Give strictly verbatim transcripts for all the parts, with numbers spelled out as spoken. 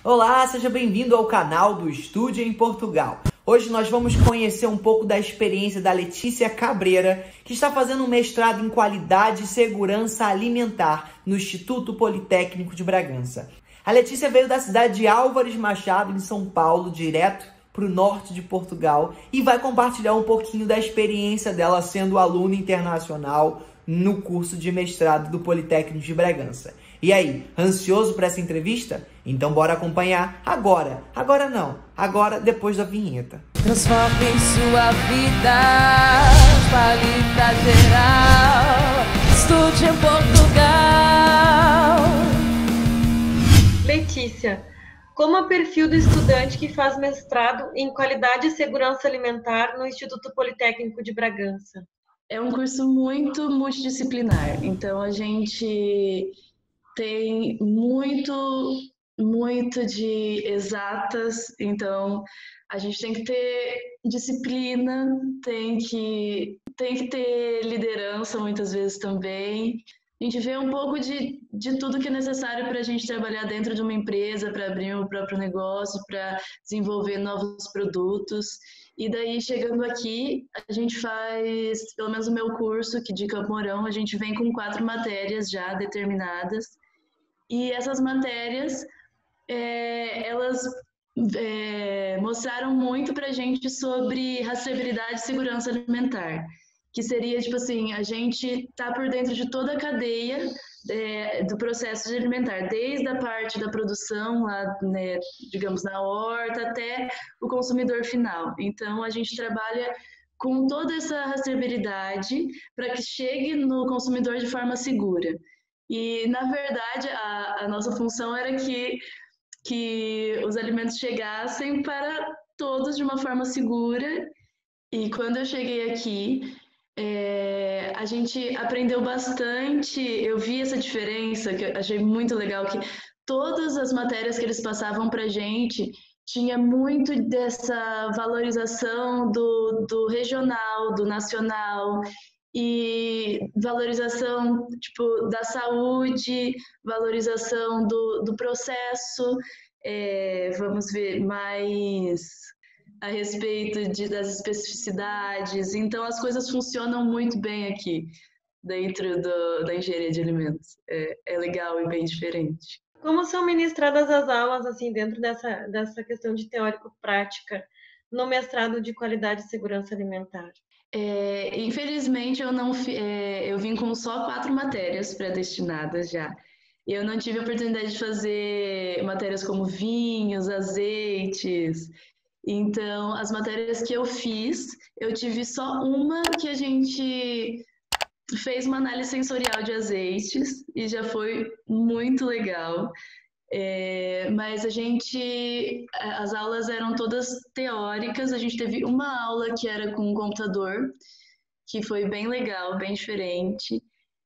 Olá, seja bem-vindo ao canal do Estúdio em Portugal. Hoje nós vamos conhecer um pouco da experiência da Letícia Cabreira, que está fazendo um mestrado em Qualidade e Segurança Alimentar no Instituto Politécnico de Bragança. A Letícia veio da cidade de Álvares Machado, em São Paulo, direto para o norte de Portugal, e vai compartilhar um pouquinho da experiência dela sendo aluna internacional no curso de mestrado do Politécnico de Bragança. E aí, ansioso para essa entrevista? Então bora acompanhar agora. Agora não, agora depois da vinheta. Transforme sua vida, qualidade geral, estude em Portugal. Letícia, como é o perfil do estudante que faz mestrado em Qualidade e Segurança Alimentar no Instituto Politécnico de Bragança? É um curso muito multidisciplinar, então a gente tem muito, muito de exatas, então a gente tem que ter disciplina, tem que, tem que ter liderança muitas vezes também. A gente vê um pouco de, de tudo que é necessário para a gente trabalhar dentro de uma empresa, para abrir o próprio negócio, para desenvolver novos produtos. E daí, chegando aqui, a gente faz, pelo menos o meu curso, que de Campo Mourão, a gente vem com quatro matérias já determinadas. E essas matérias, é, elas é, mostraram muito para a gente sobre rastreabilidade e segurança alimentar. Que seria, tipo assim, a gente tá por dentro de toda a cadeia é, do processo de alimentar, desde a parte da produção, lá, né, digamos, na horta, até o consumidor final. Então, a gente trabalha com toda essa rastreabilidade para que chegue no consumidor de forma segura. E, na verdade, a, a nossa função era que, que os alimentos chegassem para todos de uma forma segura. E quando eu cheguei aqui, É, a gente aprendeu bastante, eu vi essa diferença, que eu achei muito legal, que todas as matérias que eles passavam para a gente tinha muito dessa valorização do, do regional, do nacional, e valorização tipo, da saúde, valorização do, do processo, é, vamos ver, mais a respeito de, das especificidades. Então, as coisas funcionam muito bem aqui, dentro do, da engenharia de alimentos. É, é legal e bem diferente. Como são ministradas as aulas, assim, dentro dessa, dessa questão de teórico-prática no mestrado de Qualidade e Segurança Alimentar? É, infelizmente, eu, não, é, eu vim com só quatro matérias predestinadas já. E eu não tive a oportunidade de fazer matérias como vinhos, azeites. Então, as matérias que eu fiz, eu tive só uma que a gente fez uma análise sensorial de azeites e já foi muito legal. É, mas a gente, as aulas eram todas teóricas, a gente teve uma aula que era com um computador, que foi bem legal, bem diferente.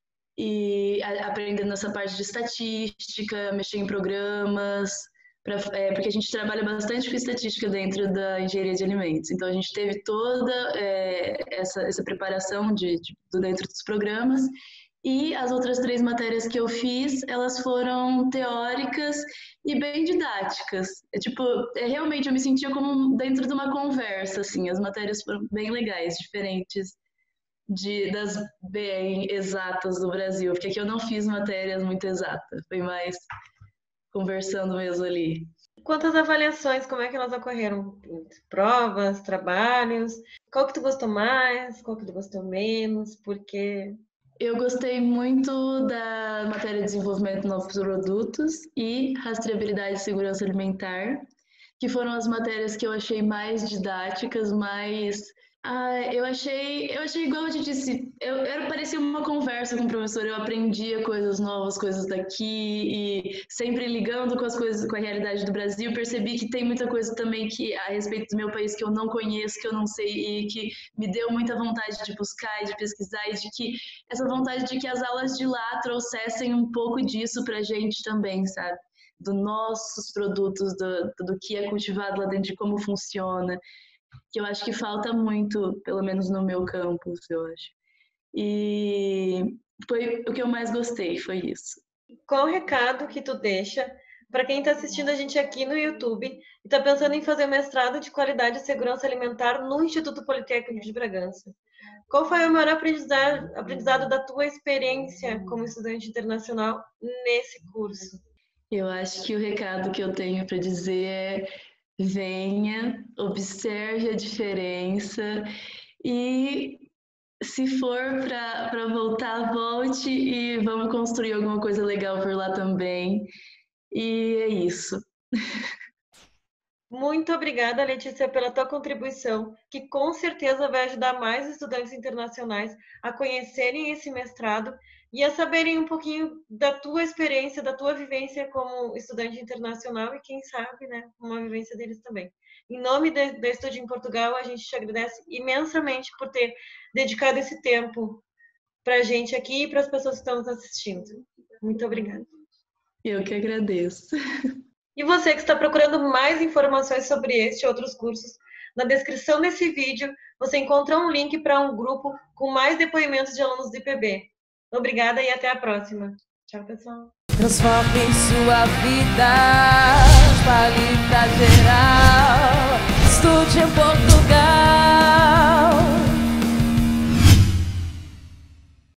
E aprendendo essa parte de estatística, mexer em programas, Pra, é, porque a gente trabalha bastante com estatística dentro da engenharia de alimentos. Então, a gente teve toda é, essa, essa preparação de, de, dentro dos programas. E as outras três matérias que eu fiz, elas foram teóricas e bem didáticas. É, tipo, é, realmente, eu me sentia como dentro de uma conversa, assim. As matérias foram bem legais, diferentes de, das bem exatas do Brasil. Porque aqui eu não fiz matérias muito exatas. Foi mais conversando mesmo ali. Quantas avaliações, como é que elas ocorreram? Provas, trabalhos? Qual que tu gostou mais? Qual que tu gostou menos? Por quê? Eu gostei muito da matéria de desenvolvimento de novos produtos e rastreabilidade e segurança alimentar, que foram as matérias que eu achei mais didáticas, mais... Ah, eu achei, eu achei igual eu te disse, eu, eu parecia uma conversa com o professor, eu aprendia coisas novas, coisas daqui, e sempre ligando com as coisas, com a realidade do Brasil, percebi que tem muita coisa também que, a respeito do meu país que eu não conheço, que eu não sei, e que me deu muita vontade de buscar e de pesquisar, e de que, essa vontade de que as aulas de lá trouxessem um pouco disso pra gente também, sabe? Dos nossos produtos, do, do que é cultivado lá dentro, de como funciona, que eu acho que falta muito, pelo menos no meu campus, eu acho. E foi o que eu mais gostei, foi isso. Qual o recado que tu deixa Para quem está assistindo a gente aqui no YouTube e está pensando em fazer mestrado de qualidade e segurança alimentar no Instituto Politécnico de Bragança, qual foi o maior aprendizado, aprendizado da tua experiência como estudante internacional nesse curso? Eu acho que o recado que eu tenho para dizer é: venha, observe a diferença e, se for para voltar, volte e vamos construir alguma coisa legal por lá também. E é isso. Muito obrigada, Letícia, pela tua contribuição, que com certeza vai ajudar mais estudantes internacionais a conhecerem esse mestrado e a saberem um pouquinho da tua experiência, da tua vivência como estudante internacional e, quem sabe, né, uma vivência deles também. Em nome da Estúdio em Portugal, a gente te agradece imensamente por ter dedicado esse tempo para a gente aqui e para as pessoas que estão nos assistindo. Muito obrigada. Eu que agradeço. E você que está procurando mais informações sobre este e outros cursos, na descrição desse vídeo você encontra um link para um grupo com mais depoimentos de alunos do I P B. Obrigada e até a próxima. Tchau, pessoal. Transforme sua vida, espalhe pra geral.